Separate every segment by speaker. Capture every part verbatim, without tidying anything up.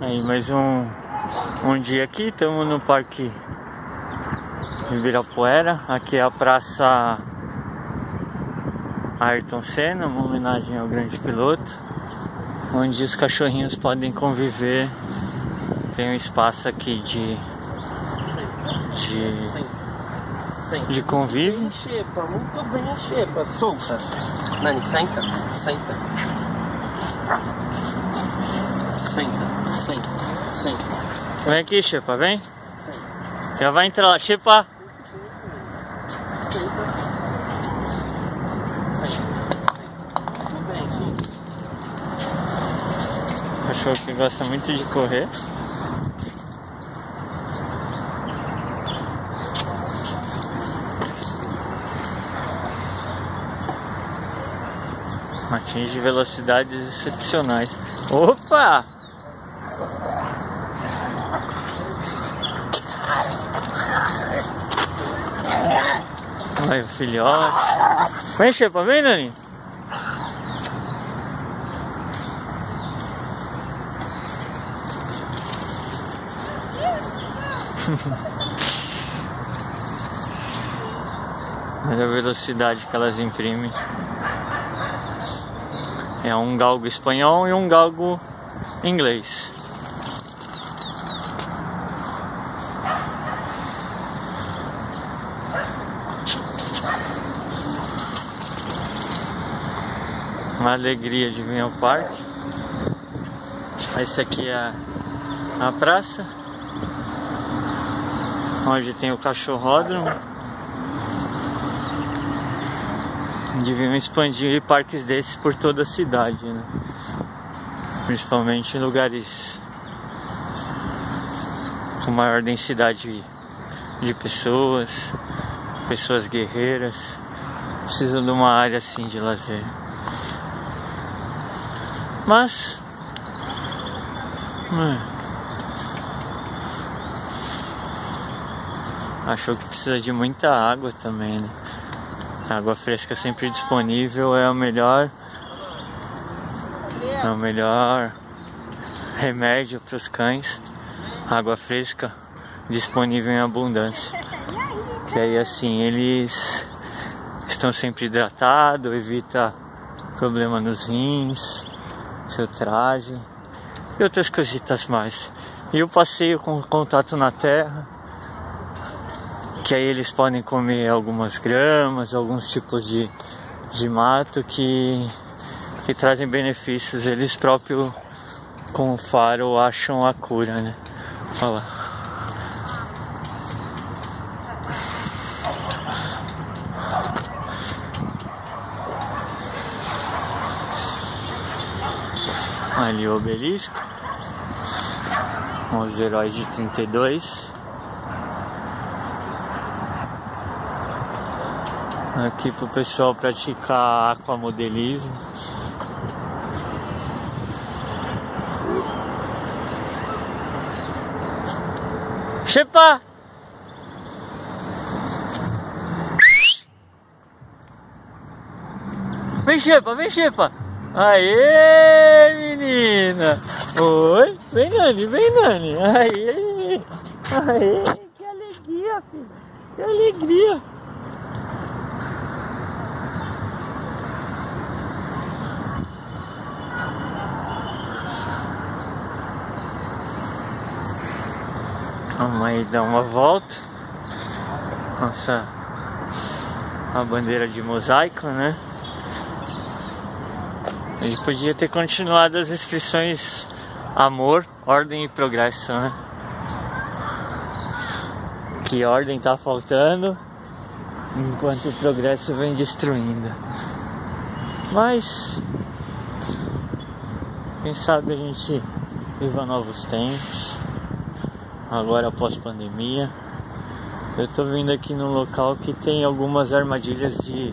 Speaker 1: Aí mais um, um dia aqui, estamos no Parque Ibirapuera. Aqui é a Praça Ayrton Senna, uma homenagem ao grande piloto, onde os cachorrinhos podem conviver. Tem um espaço aqui de de, de convívio.
Speaker 2: Xepa, muito bem a xepa, solta. Nani, senta, senta. Senta, senta, senta.
Speaker 1: Vem aqui, Xepa, vem. Senta. Já vai entrar lá, Xepa.
Speaker 2: Senta. Senta. Muito bem, solta.
Speaker 1: Cachorro que gosta muito de correr. Atinge velocidades excepcionais. Opa! Olha o filhote. Vem, Xepa, vem, Nani. Olha a velocidade que elas imprimem. É um galgo espanhol e um galgo inglês. Uma alegria de vir ao parque. Essa aqui é a praça, onde tem o cachorródromo. Deviam expandir parques desses por toda a cidade, né? Principalmente em lugares com maior densidade de pessoas, pessoas guerreiras. Precisam de uma área assim de lazer. Mas hum, acho que precisa de muita água também, né? A água fresca sempre disponível é o melhor, é o melhor remédio para os cães. Água fresca disponível em abundância. Que aí assim eles estão sempre hidratados, evita problema nos rins, filtragem e outras cositas mais. E o passeio com contato na terra, que aí eles podem comer algumas gramas, alguns tipos de, de mato que, que trazem benefícios. Eles próprios com o faro acham a cura, né? Olha lá. Ali o obelisco, os heróis de trinta e dois. Aqui pro pessoal praticar aquamodelismo. Xepa! Vem, Xepa, vem, Xepa! Aê, menina! Oi! Vem, Nani, vem, Nani! Aê! Aê! Que alegria, filho! Que alegria! Vamos aí dar uma volta. Nossa, a bandeira de mosaico, né? Ele podia ter continuado as inscrições Amor, Ordem e Progresso, né? Que ordem tá faltando, enquanto o progresso vem destruindo. Mas quem sabe a gente viva novos tempos. Agora após pandemia. Eu tô vindo aqui num local que tem algumas armadilhas de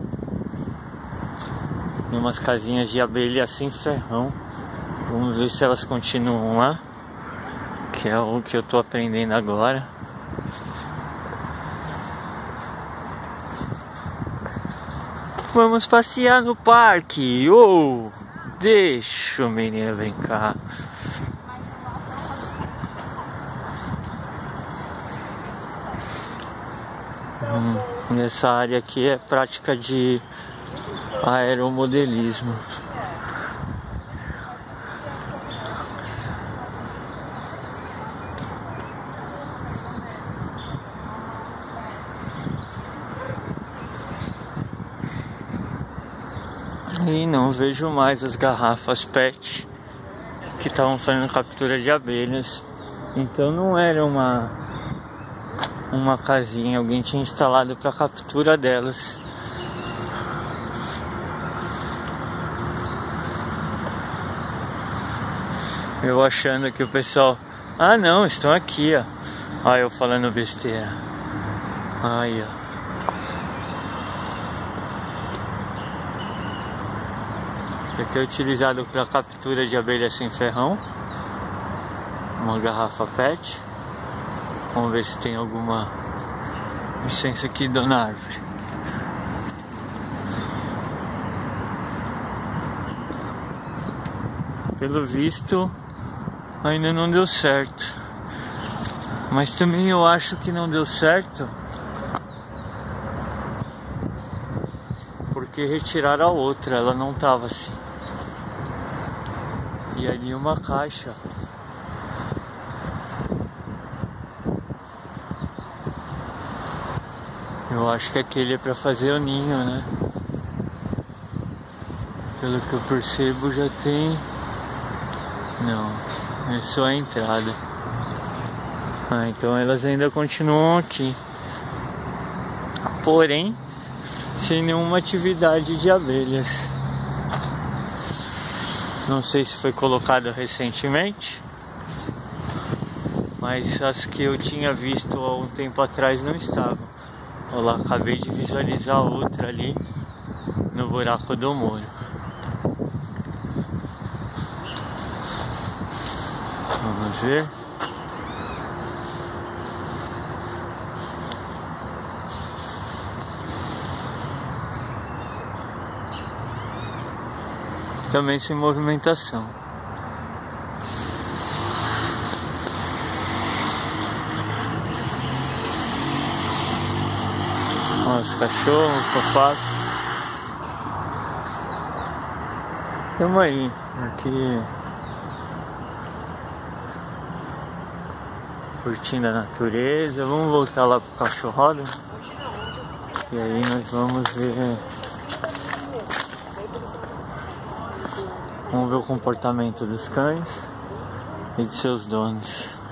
Speaker 1: em umas casinhas de abelha sem ferrão. Vamos ver se elas continuam lá, que é o que eu tô aprendendo agora. Vamos passear no parque. Oh, deixa o menino, vem cá. Hum, nessa área aqui é prática de aeromodelismo. E não vejo mais as garrafas pet que estavam fazendo captura de abelhas. Então não era uma uma casinha, alguém tinha instalado para captura delas. Eu achando que o pessoal, ah não, estão aqui, ó. Olha eu falando besteira. Aí, ó. Aqui é utilizado para captura de abelha sem ferrão. Uma garrafa pet. Vamos ver se tem alguma licença aqui, dona Árvore. Pelo visto, ainda não deu certo. Mas também eu acho que não deu certo porque retiraram a outra, ela não tava assim. E ali uma caixa. Eu acho que aquele é pra fazer o ninho, né? Pelo que eu percebo já tem... Não, é só a entrada. Ah, então elas ainda continuam aqui. Porém, sem nenhuma atividade de abelhas. Não sei se foi colocado recentemente, mas as que eu tinha visto há um tempo atrás não estavam. Olha lá, acabei de visualizar outra ali no buraco do muro. Vamos ver. Também sem movimentação. Olha os cachorros, o sofá. Tamo aí, aqui curtindo a natureza. Vamos voltar lá pro cachorrado. E aí nós vamos ver. Vamos ver o comportamento dos cães e de seus donos.